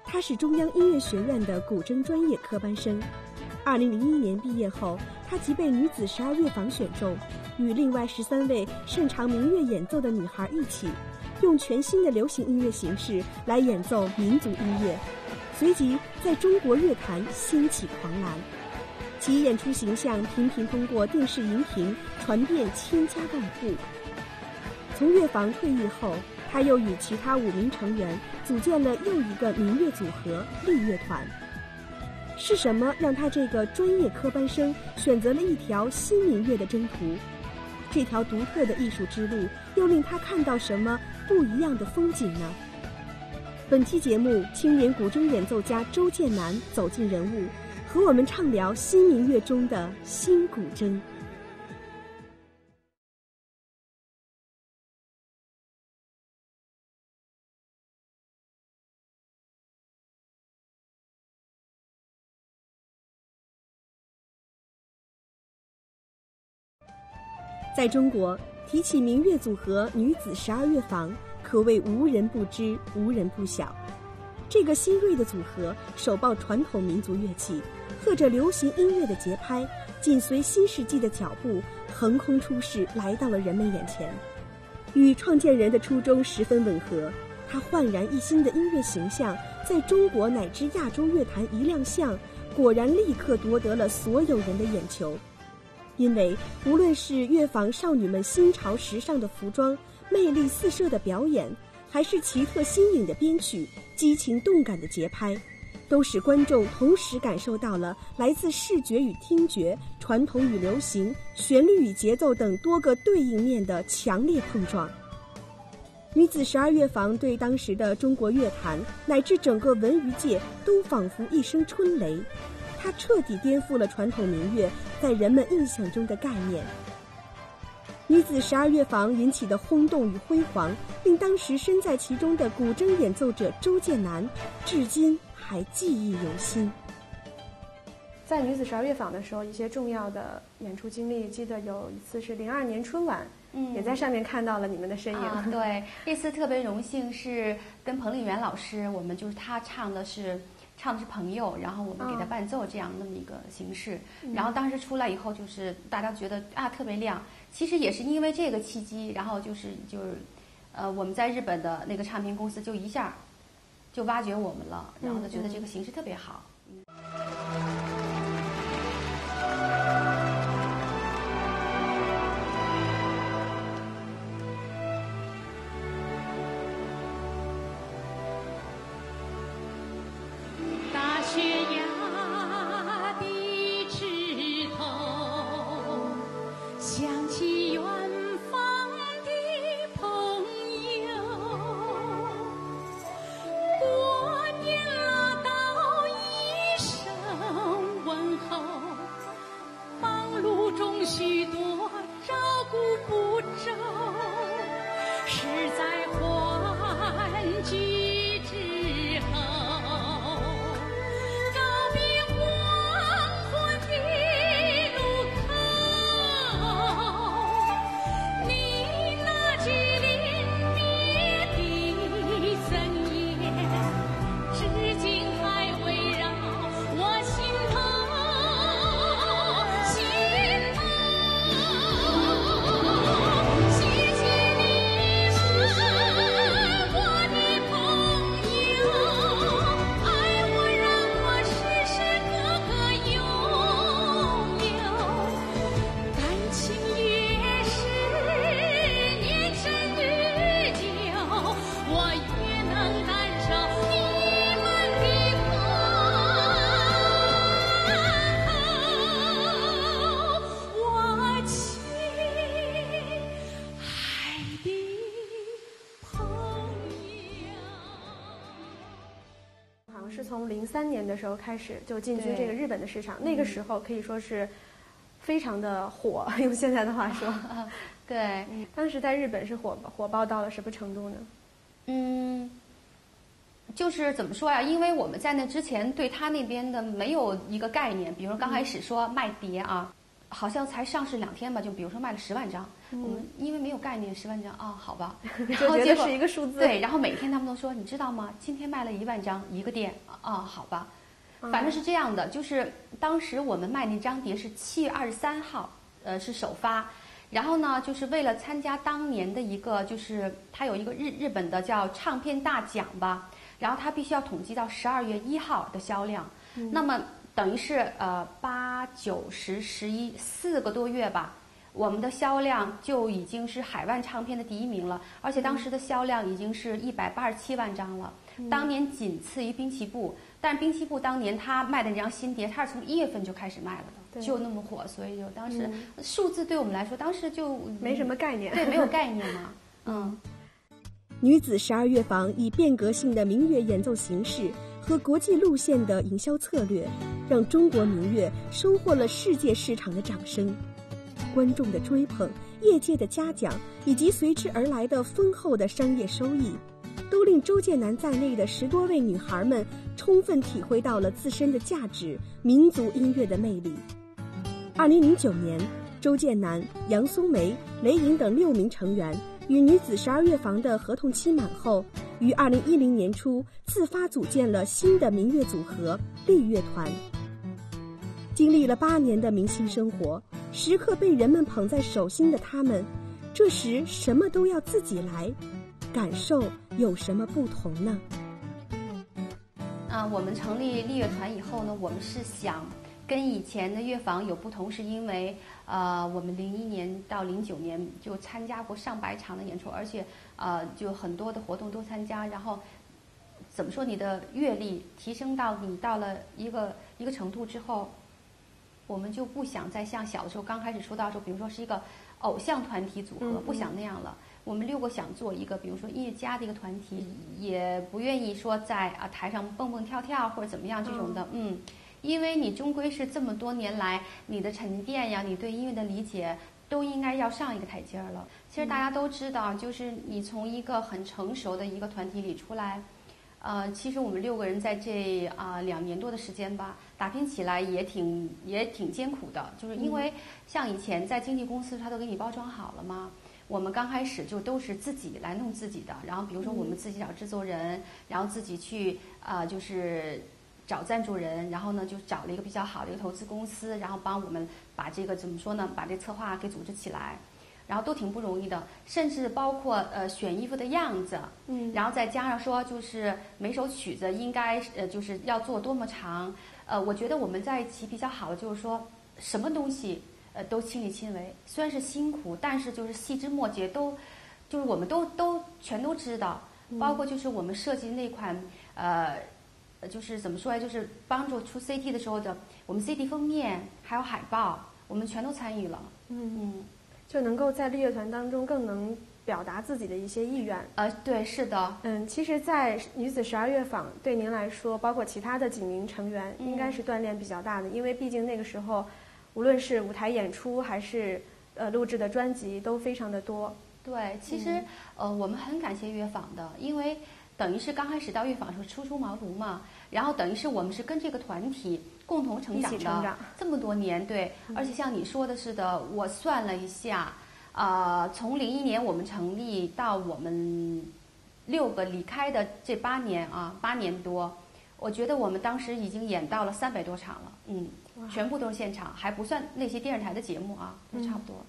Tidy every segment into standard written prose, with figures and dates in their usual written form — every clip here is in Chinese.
她是中央音乐学院的古筝专业科班生。2001年毕业后，她即被女子12乐坊选中，与另外13位擅长民乐演奏的女孩一起，用全新的流行音乐形式来演奏民族音乐，随即在中国乐坛掀起狂澜。其演出形象频频通过电视荧屏传遍千家万户。从乐坊退役后，他又与其他5名成员组建了又一个民乐组合绿乐团。是什么让他这个专业科班生选择了一条新民乐的征途？这条独特的艺术之路又令他看到什么不一样的风景呢？本期节目，青年古筝演奏家周建南走进人物，和我们畅聊新民乐中的新古筝。在中国，提起民乐组合女子12乐坊，可谓无人不知，无人不晓。这个新锐的组合手抱传统民族乐器，和着流行音乐的节拍，紧随新世纪的脚步，横空出世，来到了人们眼前。与创建人的初衷十分吻合，他焕然一新的音乐形象在中国乃至亚洲乐坛一亮相，果然立刻夺得了所有人的眼球。因为无论是乐坊少女们新潮时尚的服装、魅力四射的表演，还是奇特新颖的编曲、激情动感的节拍，都使观众同时感受到了来自视觉与听觉、传统与流行、旋律与节奏等多个对应面的强烈碰撞。女子12乐坊对当时的中国乐坛乃至整个文娱界都仿佛一声春雷，它彻底颠覆了传统民乐在人们印象中的概念。女子12乐坊引起的轰动与辉煌，令当时身在其中的古筝演奏者周建南至今还记忆犹新。 在女子12乐坊的时候，一些重要的演出经历，记得有一次是02年春晚，也在上面看到了你们的身影。 对，这次特别荣幸是跟彭丽媛老师，我们就是他唱的是朋友，然后我们给他伴奏这样那么一个形式。然后当时出来以后，就是大家觉得特别亮。其实也是因为这个契机，然后我们在日本的那个唱片公司就一下就挖掘我们了，然后就觉得这个形式特别好。 是从03年的时候开始就进军这个日本的市场，那个时候可以说是非常的火，用现在的话说。 对， 当时在日本是火爆到了什么程度呢？ 就是怎么说呀？因为我们在那之前对他那边的没有一个概念，比如刚开始说卖碟啊， 好像才上市2天吧，就比如说卖了10万张，我们因为没有概念，10万张啊，好吧，然后结果是一个数字。 对，然后每天他们都说，你知道吗？今天卖了1万张一个店啊，好吧，反正是这样的，就是当时我们卖那张碟是7月23号，是首发。然后呢，就是为了参加当年的一个，就是它有一个日本的叫唱片大奖吧，然后它必须要统计到12月1号的销量，那么等于是8、9、10、11 4个多月吧，我们的销量就已经是海外唱片的第1名了，而且当时的销量已经是187万张了，当年仅次于滨崎步。但是滨崎步当年他卖的那张新碟，他是从1月份就开始卖了的，就那么火，所以就当时数字对我们来说，当时就没什么概念， 对，没有概念嘛， 女子12乐坊以变革性的民乐演奏形式和国际路线的营销策略，让中国民乐收获了世界市场的掌声。观众的追捧、业界的嘉奖以及随之而来的丰厚的商业收益，都令周建南在内的10多位女孩们充分体会到了自身的价值、民族音乐的魅力。2009年，周建南、杨松梅、雷莹等6名成员与女子12乐坊的合同期满后，于2010年初自发组建了新的民乐组合丽乐团。经历了8年的明星生活，时刻被人们捧在手心的他们，这时什么都要自己来，感受有什么不同呢？ 我们成立丽乐团以后呢，我们是想跟以前的乐坊有不同，是因为我们01年到09年就参加过上百场的演出，而且就很多的活动都参加，然后怎么说，你的阅历提升到你到了一个程度之后，我们就不想再像小的时候刚开始出道的时候，比如说是一个偶像团体组合，不想那样了。我们6个想做一个，比如说音乐家的一个团体，也不愿意说在台上蹦蹦跳跳或者怎么样这种的，因为你终归是这么多年来你的沉淀呀，你对音乐的理解都应该要上一个台阶了。其实大家都知道，就是你从一个很成熟的一个团体里出来，其实我们6个人在这2年多的时间吧，打拼起来也挺艰苦的，就是因为像以前在经纪公司他都给你包装好了嘛。我们刚开始就都是自己来弄自己的，然后比如说我们自己找制作人，然后自己去就是找赞助人，然后呢就找了一个比较好的一个投资公司，然后帮我们把这个怎么说呢，把这策划给组织起来，然后都挺不容易的，甚至包括选衣服的样子，然后再加上说就是每首曲子应该就是要做多么长，我觉得我们在一起比较好的就是说什么东西。都亲力亲为，虽然是辛苦，但是就是细枝末节就是我们都全都知道，包括就是我们设计那款就是怎么说呀，就是帮助出 CT 的时候的，我们 CT 封面还有海报，我们全都参与了， 就能够在丽乐团当中更能表达自己的一些意愿。 对，是的。 其实，在女子12乐坊对您来说，包括其他的几名成员，应该是锻炼比较大的，因为毕竟那个时候。无论是舞台演出还是录制的专辑都非常的多。 对，其实我们很感谢乐坊的，因为等于是刚开始到乐坊的时候初出茅庐嘛，然后等于是我们是跟这个团体共同成长的这么多年，对，而且像你说的似的，我算了一下，从01年我们成立到我们6个离开的这8年8年多，我觉得我们当时已经演到了300多场了，全部都是现场，还不算那些电视台的节目都差不多。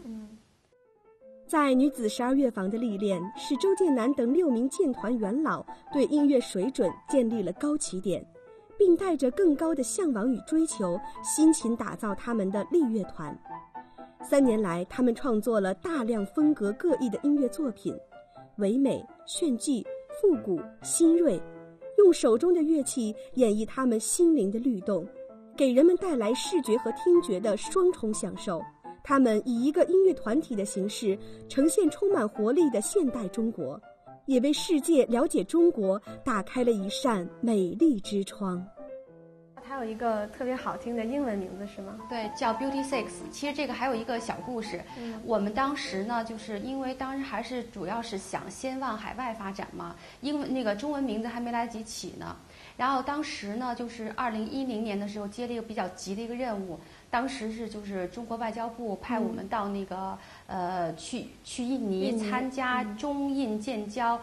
在女子12乐坊的历练，使周建南等6名建团元老对音乐水准建立了高起点，并带着更高的向往与追求，辛勤打造他们的丽乐团。3年来，他们创作了大量风格各异的音乐作品，唯美、炫技、复古、新锐，用手中的乐器演绎他们心灵的律动，给人们带来视觉和听觉的双重享受。他们以一个音乐团体的形式呈现充满活力的现代中国，也为世界了解中国打开了一扇美丽之窗。 它有一个特别好听的英文名字是吗？ 对，叫 Beauty Six。其实这个还有一个小故事，我们当时呢，就是因为当时还是主要是想先往海外发展嘛，英文那个中文名字还没来得及起呢。然后当时呢，就是2010年的时候接了一个比较急的一个任务。 当时是就是中国外交部派我们到那个去印尼参加中印建交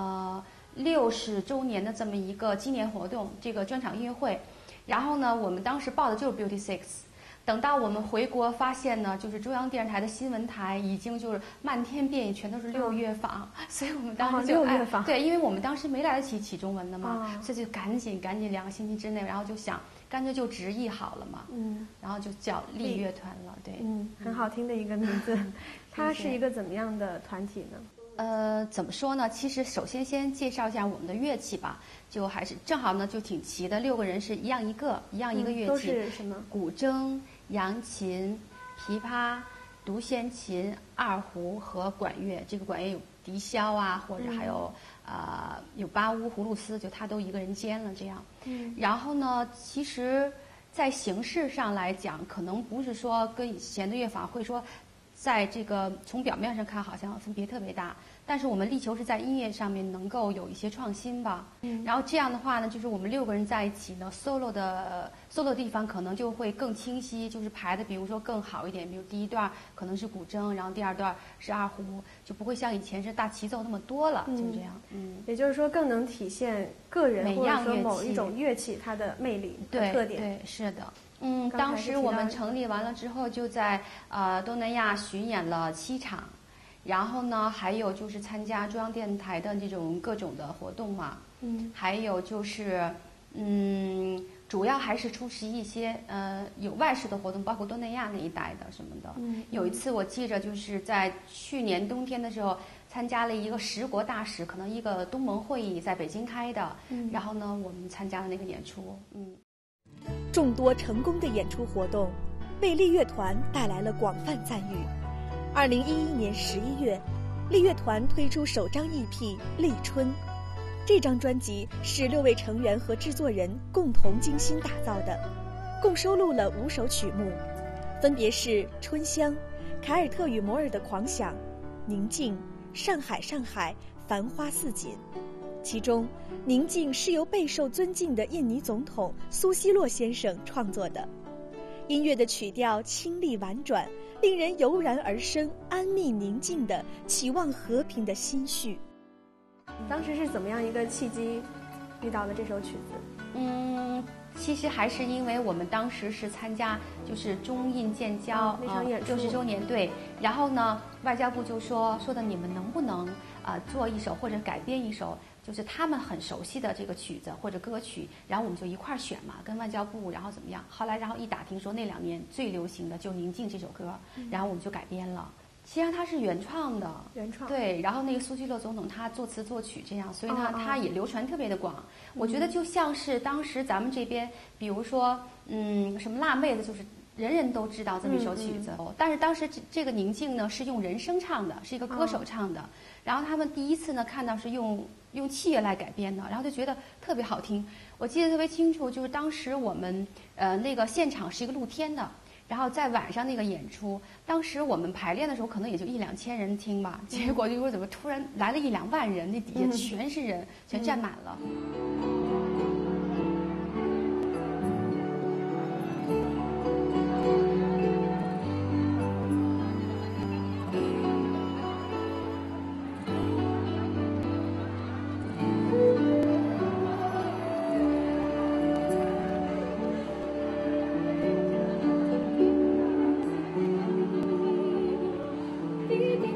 60周年的这么一个纪念活动，这个专场音乐会。然后呢，我们当时报的就是 Beauty Six。等到我们回国发现呢，就是中央电视台的新闻台已经就是漫天遍野全都是6月坊，所以我们当时就 6月坊对，因为我们当时没来得及起中文的嘛，所以就赶紧2个星期之内，然后就想干脆就直译好了嘛，然后就叫丽乐团了，对， 很好听的一个名字。它是一个怎么样的团体呢？ 怎么说呢？其实首先先介绍一下我们的乐器吧，就还是正好呢就挺齐的，6个人是一样一个乐器， 都是什么？ 古筝、扬琴、琵琶、独弦琴、二胡和管乐。这个管乐有笛箫啊，或者还有有巴乌、葫芦丝，就他都一个人兼了这样。然后呢，其实，在形式上来讲，可能不是说跟以前的乐坊会说，在这个从表面上看好像分别特别大。但是我们力求是在音乐上面能够有一些创新吧，然后这样的话呢，就是我们6个人在一起呢 ，solo 的地方可能就会更清晰，就是排的比如说更好一点，比如第一段可能是古筝，然后第二段是二胡，就不会像以前是大齐奏那么多了，就这样。 也就是说更能体现个人或者说某一种乐器它的魅力和特点。 对，是的。当时我们成立完了之后，就在东南亚巡演了7场。然后呢，还有就是参加中央电台的这种各种的活动嘛，还有就是主要还是出席一些有外事的活动，包括东南亚那一带的什么的。有一次我记着就是在去年冬天的时候，参加了一个10国大使，可能一个东盟会议在北京开的，然后呢我们参加了那个演出。 众多成功的演出活动，为丽乐团带来了广泛赞誉。2011年11月，丽乐团推出首张 EP《立春》。这张专辑是6位成员和制作人共同精心打造的，共收录了5首曲目，分别是《春香》、凯尔特与摩尔的狂想、宁静、上海上海、繁花似锦。其中《宁静》是由备受尊敬的印尼总统苏西洛先生创作的，音乐的曲调清丽婉转，令人油然而生安谧宁静的期望和平的心绪。 当时是怎么样一个契机遇到了这首曲子？ 其实还是因为我们当时是参加就是中印建交那场演出 60周年，对。然后呢，外交部就说的你们能不能做一首或者改编一首就是他们很熟悉的这个曲子或者歌曲，然后我们就一块儿选嘛，跟外交部，然后怎么样？后来一打听说那2年最流行的就《宁静》这首歌，然后我们就改编了。其实它是原创的，对。然后那个苏西洛总统他作词作曲这样，所以他也流传特别的广。我觉得就像是当时咱们这边，比如说什么辣妹子，就是人人都知道这么一首曲子。但是当时这个宁静呢是用人声唱的，是一个歌手唱的。然后他们第一次呢看到是用器乐来改编的，然后就觉得特别好听。我记得特别清楚，就是当时我们那个现场是一个露天的。然后在晚上那个演出，当时我们排练的时候可能也就1-2千人听吧，结果就说怎么突然来了1-2万人，那底下全是人，全站满了。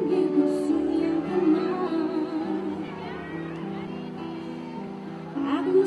Aku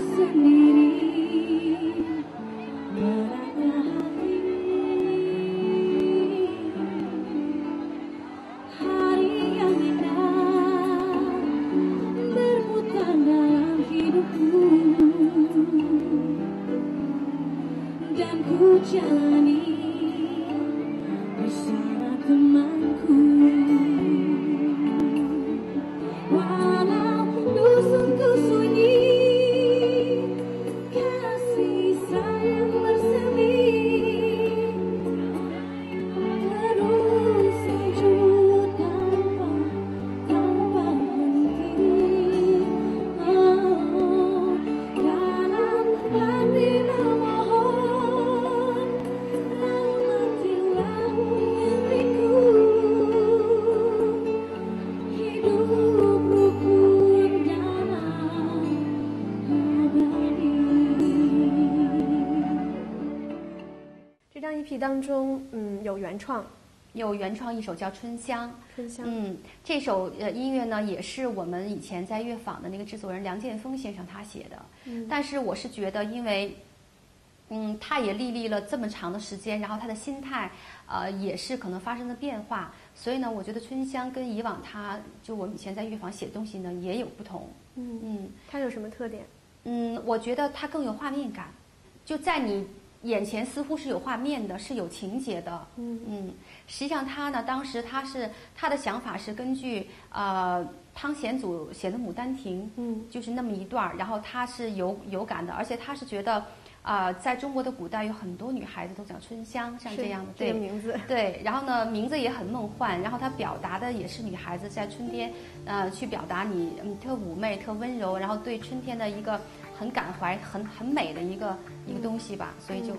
原创。 有原创一首叫《春香》， 春香， 这首音乐呢也是我们以前在乐坊的那个制作人梁建峰先生他写的，但是我是觉得，因为他也历了这么长的时间，然后他的心态也是可能发生了变化，所以呢，我觉得《春香》跟以往我们以前在乐坊写东西呢也有不同。 它有什么特点？ 我觉得它更有画面感，就在你眼前似乎是有画面的，是有情节的。实际上他呢，当时他的想法是根据汤显祖写的《牡丹亭》，就是那么一段，然后他是有感的，而且他是觉得在中国的古代有很多女孩子都叫春香，像这样的这个名字。 对，然后呢，名字也很梦幻，然后他表达的也是女孩子在春天去表达你特妩媚、特温柔，然后对春天的一个很感怀、很美的一个东西吧，所以就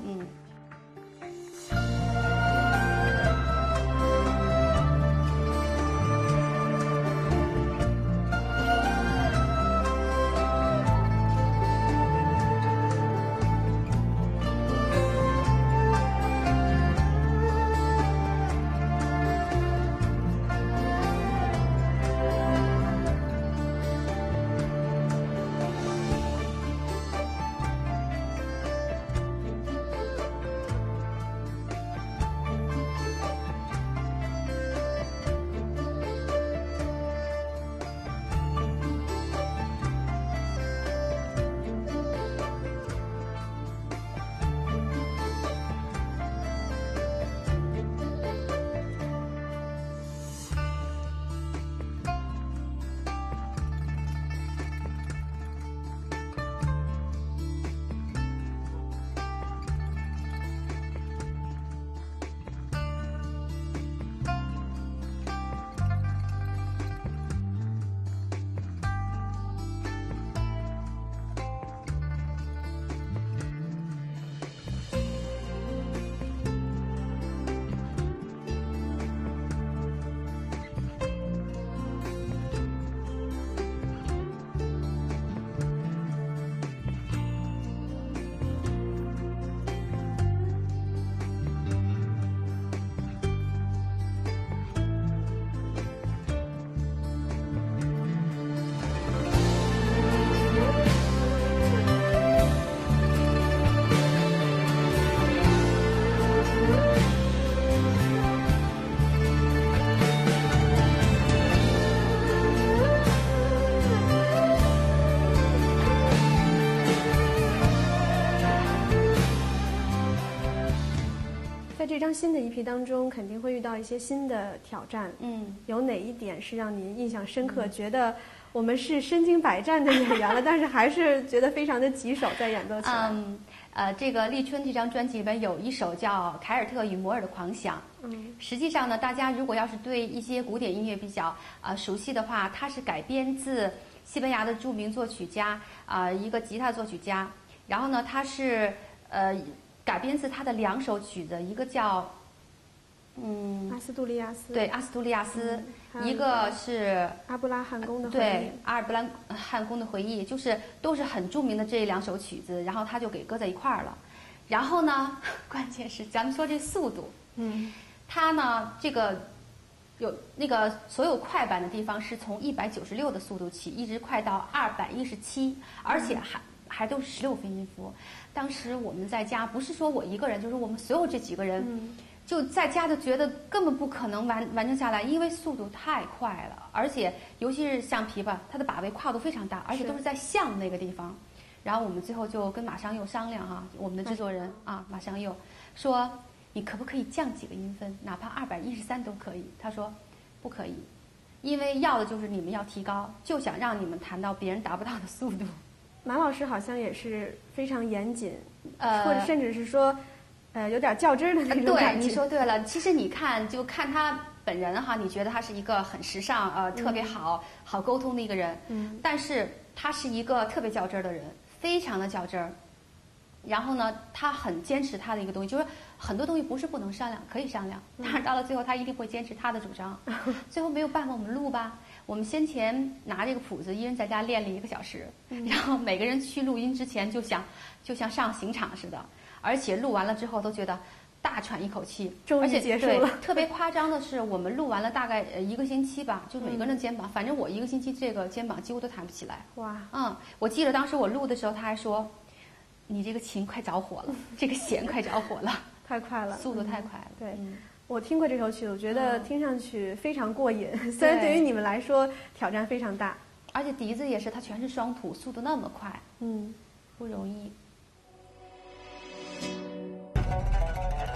在这张新的EP当中，肯定会遇到一些新的挑战。有哪一点是让您印象深刻？觉得我们是身经百战的演员了，但是还是觉得非常的棘手，在演奏起来。 这个立春这张专辑里边有一首叫《凯尔特与摩尔的狂想》。实际上呢，大家如果要是对一些古典音乐比较熟悉的话，它是改编自西班牙的著名作曲家一个吉他作曲家。然后呢，它是改编自他的2首曲子，一个叫阿斯杜利亚斯， 对，阿斯杜利亚斯，一个是阿布拉罕宫的回忆， 对，阿尔布拉罕宫的回忆，就是都是很著名的这2首曲子，然后他就给搁在一块儿了。然后呢，关键是咱们说这速度，它呢这个有那个所有快板的地方是从196的速度起，一直快到217，而且还都是16分音符。当时我们在家，不是说我一个人，就是我们所有这几个人，就在家就觉得根本不可能完成下来，因为速度太快了，而且尤其是像琵琶，它的把位跨度非常大，而且都是在相那个地方。然后我们最后就跟马商佑商量我们的制作人马商佑说，你可不可以降几个音分，哪怕213都可以。他说不可以，因为要的就是你们要提高，就想让你们弹到别人达不到的速度。 马老师好像也是非常严谨，或者甚至是说，有点较真的那种感觉。 对，你说对了。其实你看他本人你觉得他是一个很时尚，特别好沟通的一个人。但是他是一个特别较真的人，非常的较真。然后呢，他很坚持他的一个东西，就是很多东西不是不能商量，可以商量，但是到了最后他一定会坚持他的主张。最后没有办法，我们录吧。我们先前拿这个谱子，一人在家练了1个小时，然后每个人去录音之前就像上刑场似的，而且录完了之后都觉得大喘一口气， 终于而且结束了。 特别夸张的是，我们录完了大概1个星期吧，就每个人的肩膀，反正我1个星期这个肩膀几乎都抬不起来。 哇， 我记得当时我录的时候，他还说：“你这个琴快着火了，这个弦快着火了， 太快了， 速度太快了。” 对。我听过这首曲子，我觉得听上去非常过瘾。虽然对于你们来说挑战非常大， 而且笛子也是，它全是双吐，速度那么快，不容易。